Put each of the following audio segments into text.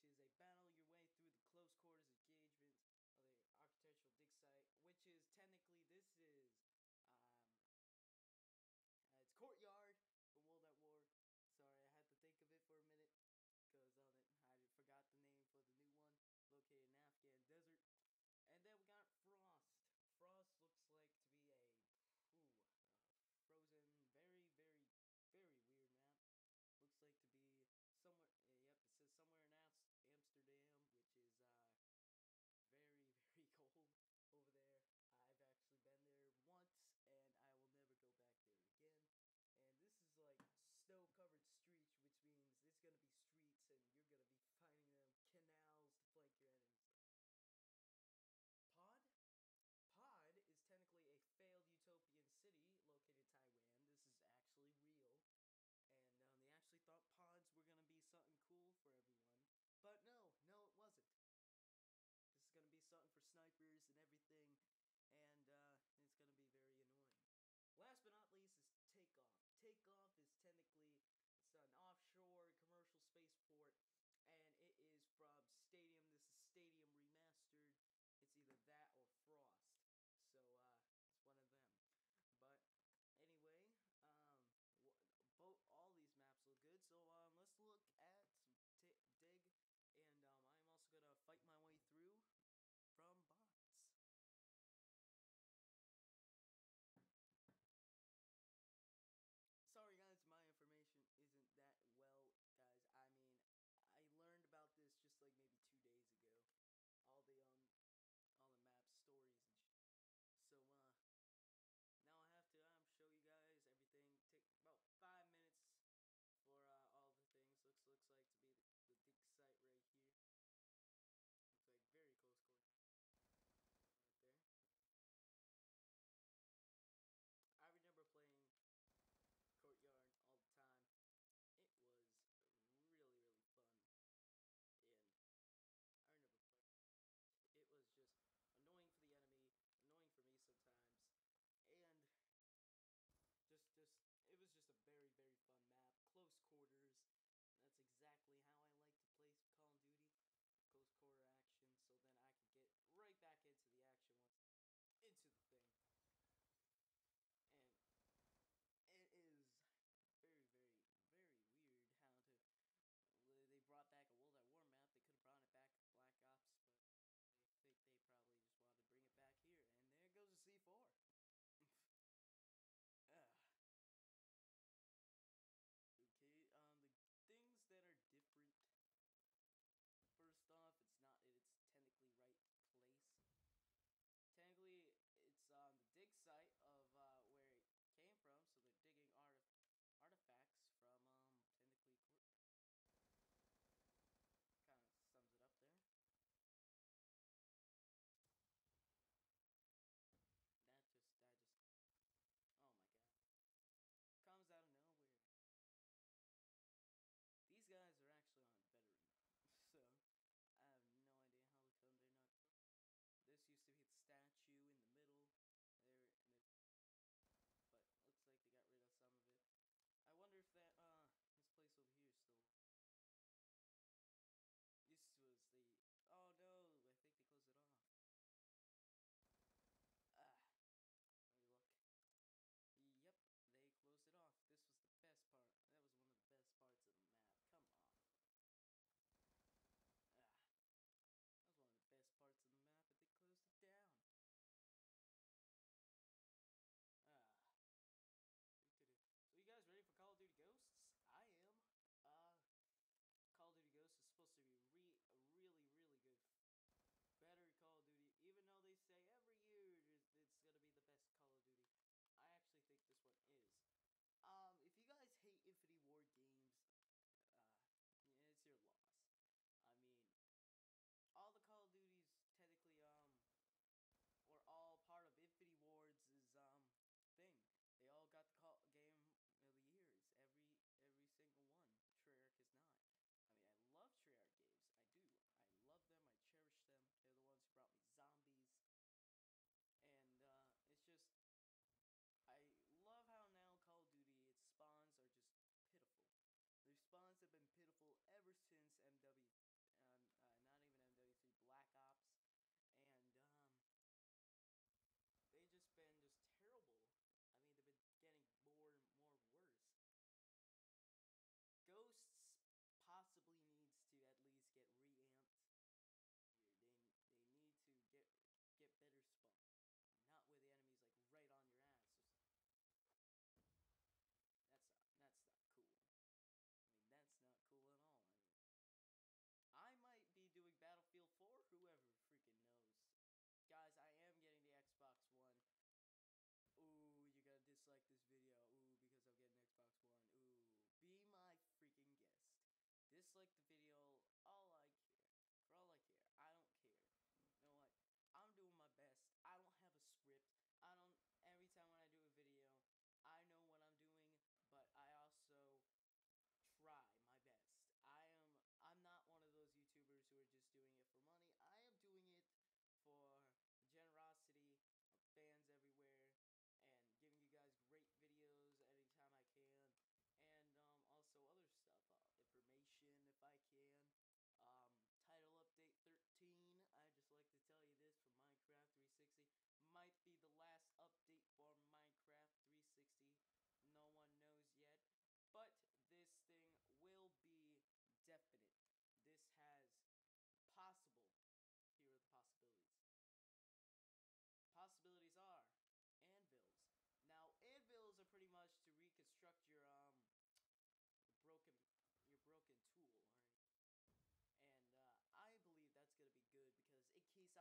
is a battle your way through the close quarters engagement of the architectural dig site, which is technically this is um, it's Courtyard from World at War. Sorry, I had to think of it for a minute because I forgot the name for the new one located in Afghan desert. And then we got Frost. Frost looks like to be a frozen, very, very, very weird map. Looks like to be somewhere. Yep, it says somewhere in Amsterdam, which is very, very cold over there. I've actually been there once, and I will never go back there again. And this is like snow-covered streets, which means there's gonna be streets, and you're gonna be finding them canals to flank your enemies. Pod? Pod is technically a failed utopian city located in Taiwan. This is actually real. And they actually thought pods were gonna be something cool for everyone. But no, it wasn't. This is gonna be something for snipers and everything, and it's gonna be very annoying. Last but not least is Takeoff. Takeoff is technically it's an offshore commercial spaceport, and it is from Stadium. This is Stadium remastered. It's either that or Frost. So it's one of them. But anyway, both all these maps look good. So let's look at some dig, and I'm also gonna fight my way through from bots. Sorry guys, my information isn't that well, guys. I mean, I learned about this just like maybe 2 days ago. All the maps, stories, and so now I have to show you guys everything. Take about 5 minutes for all the things. Looks like to be the dig site right here.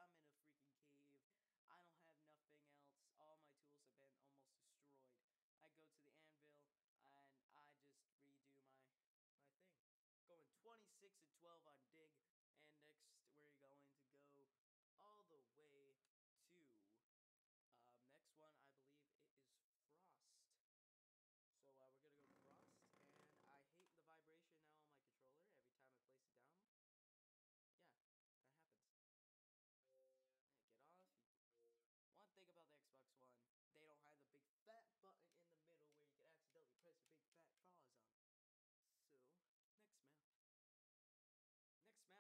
I'm in a freaking cave. I don't have nothing else. All my tools have been almost destroyed. I go to the anvil and I just redo my thing. Going 26 and 12 on dig, and next we're going to go all the way to next one. I believe it is frost. So we're gonna go frost, and I hate the vibration now on my controller every time I place it down. Yeah, that happens. Yeah, get off. One thing about the Xbox One, they don't have the big fat button in the middle where you can accidentally press a big fat pause on it. So, next map. Next map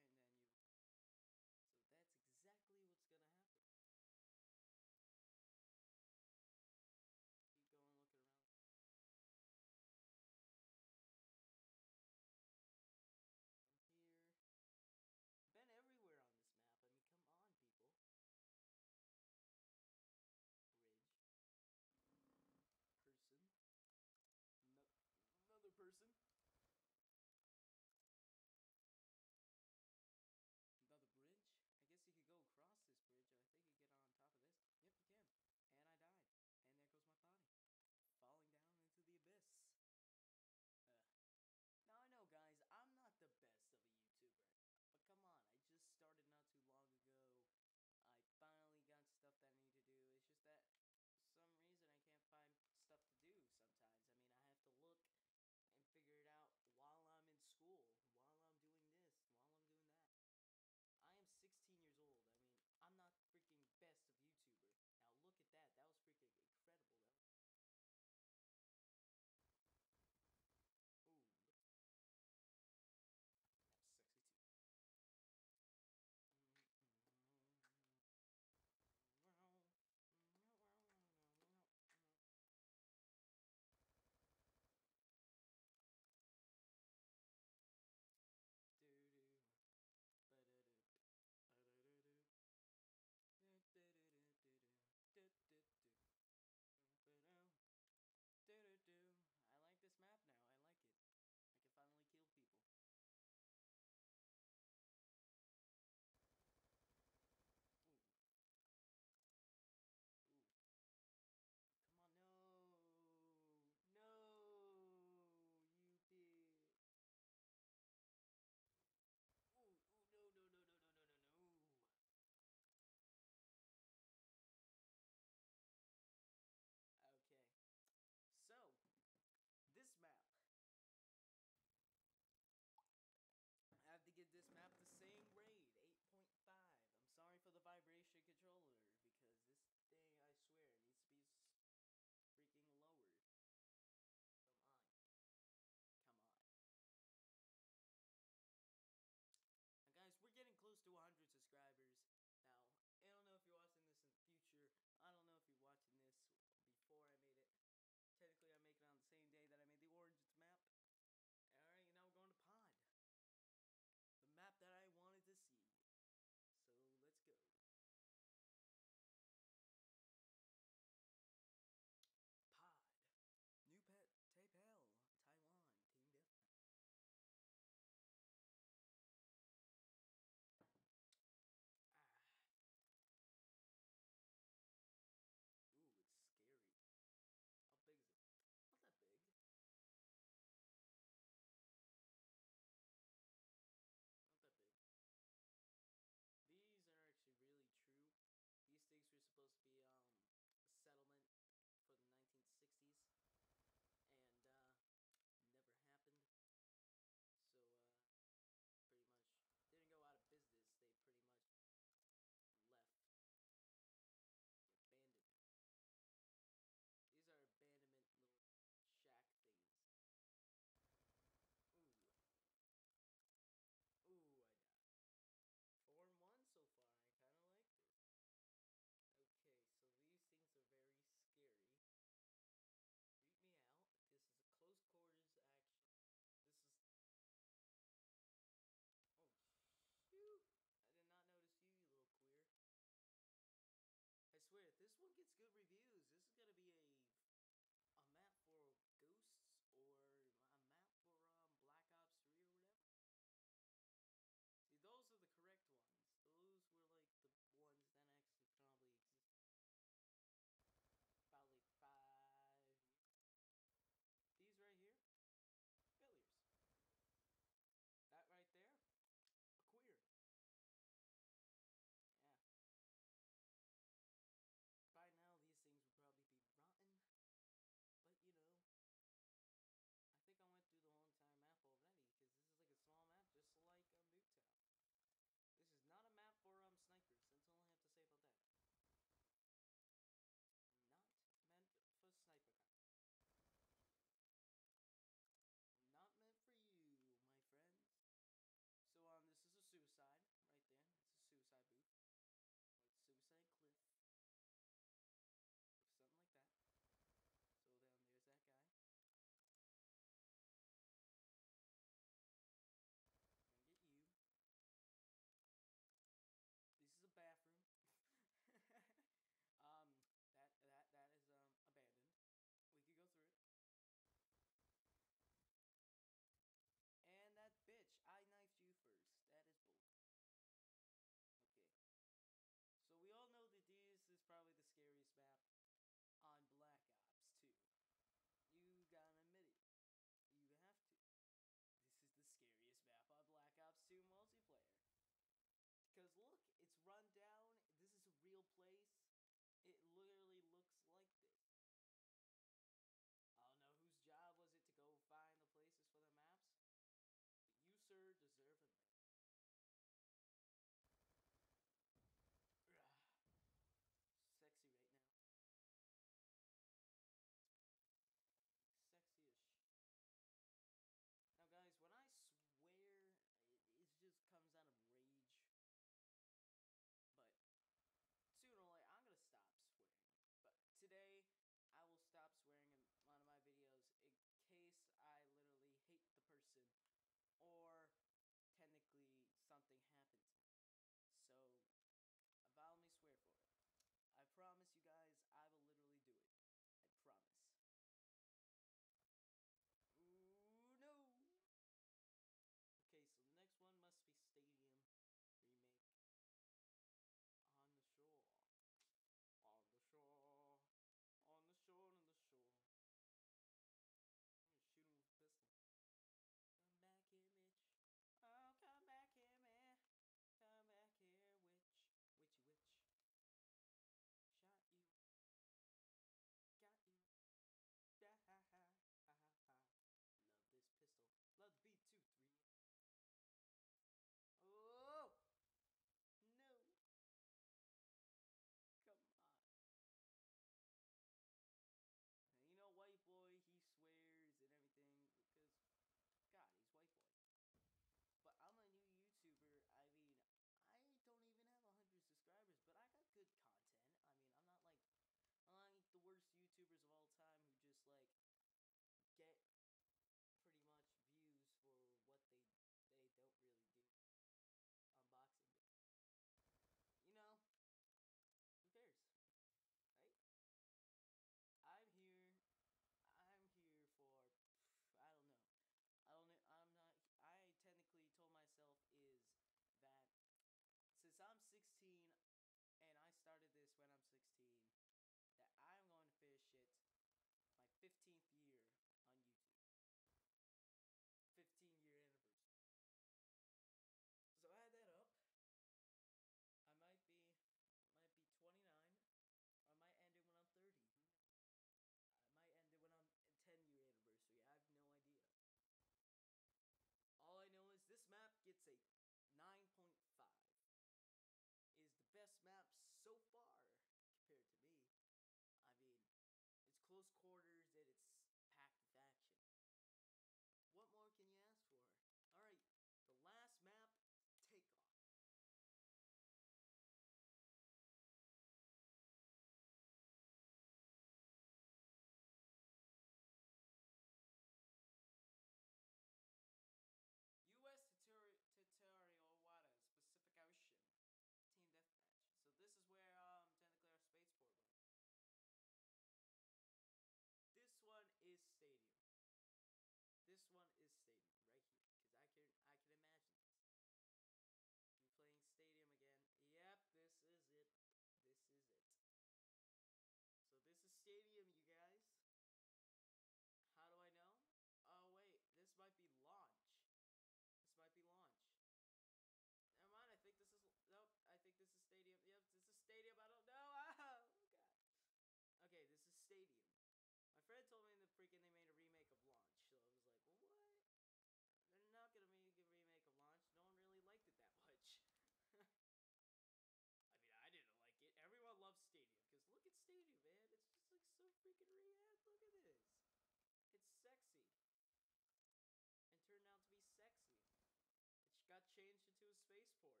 freaking react. Look at this. It's sexy. And turned out to be sexy. It got changed into a spaceport.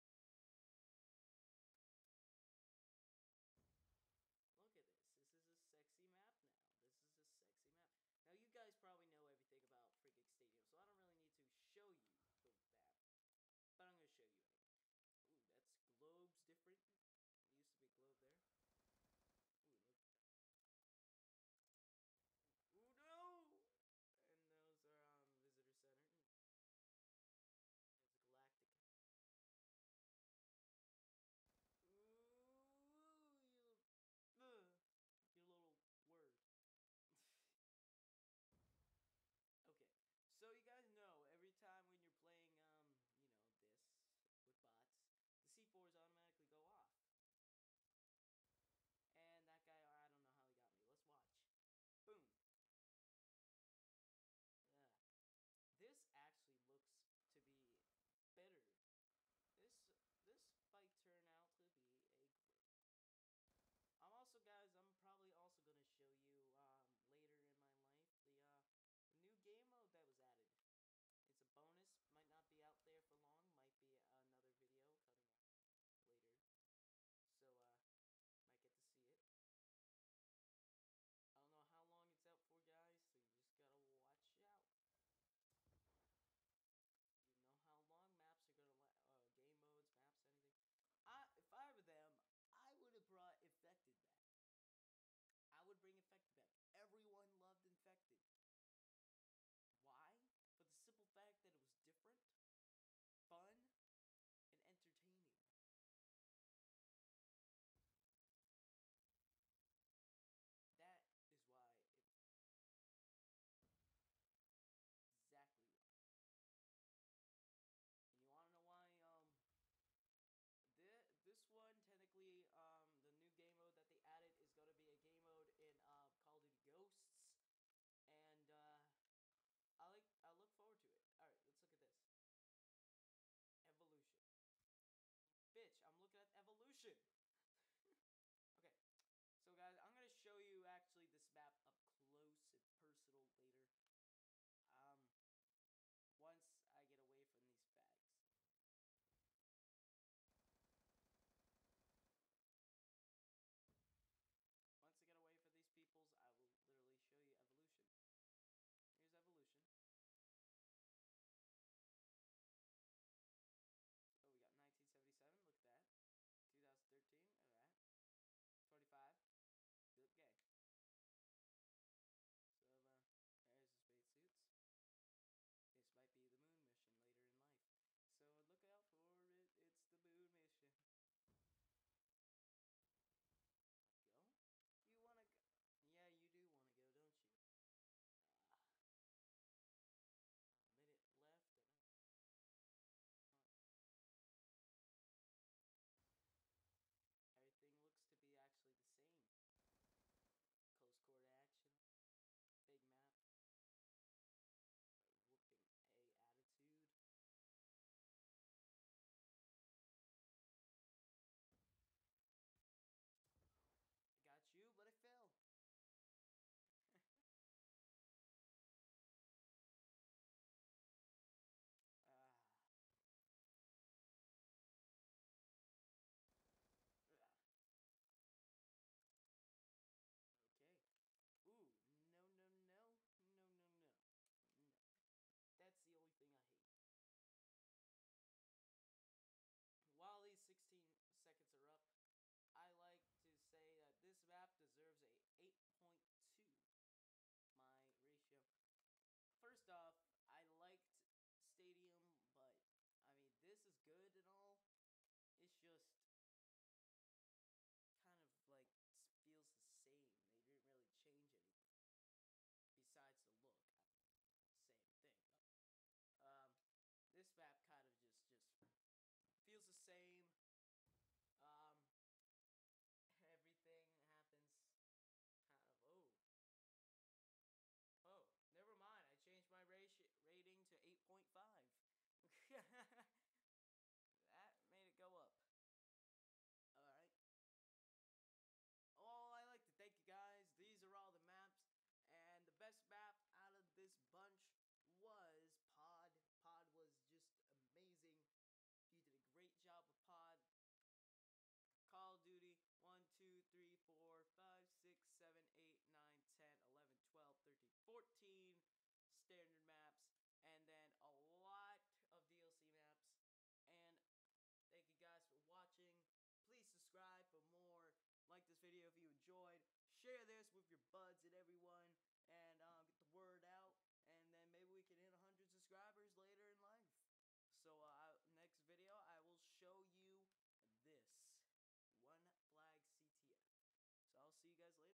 Look at this. This is a sexy map now. This is a sexy map. Now, you guys probably know everything about Freaking Stadium, so I don't really need to show you the map. But I'm going to show you anyway. Ooh, that's globes different. It used to be a globe there. Ooh, look. Ooh, no! And those are Visitor Center. There's a Galactica. Ooh, you little word. Okay, so you guys know every time when you're playing, you know, this with bots, the C4s automatically go off. And that guy, I don't know how he got me. Let's watch. Boom. This actually looks to be better. This fight turned out to be a great. I'm probably also gonna show you later in my life the new game mode that was added. It's a bonus, might not be out there for long, might be another video coming out later. So might get to see it. I don't know how long it's out for, guys, so you just gotta watch out. You know how long maps are gonna game modes, maps, anything. If I were them, I would have brought Infected back. I would bring Infected back. Everyone loved Infected. Why? For the simple fact that it was different, fun, and entertaining. That is why it exactly why. And you wanna know why this one technically the new game mode that they added is gonna be a game mode in Call of Duty Ghosts. And I look forward to it. Alright, let's look at this. Evolution. Bitch, I'm looking at evolution. Okay. So guys, I'm gonna show you actually this map up close and personal later. Once I get away from these fags. Once I get away from these peoples, I will literally show you evolution. Here's evolution. Oh, we got 1977, look at that. 2013, look at that. 25, good game. So, there's the spacesuits. This might be the moon mission later in life. So, look out for it, it's the moon mission. Go? You wanna go? Yeah, you do wanna go, don't you? A minute left, and everything looks to be actually the same. Close quarter action, big map, whooping A attitude. Got you, but I failed. Okay. Ooh, no, no, no, no, no, no, no. That's the only thing I hate. While these 16 seconds are up, I like to say that this map deserves a 8.2. My ratio. First off, I liked Stadium, but I mean, this is good and all. It's just kind of like feels the same. They didn't really change anything besides the look. Same thing, but this map kind of just feels the same. Everything happens kind of oh, never mind. I changed my rating to 8.5. enjoyed.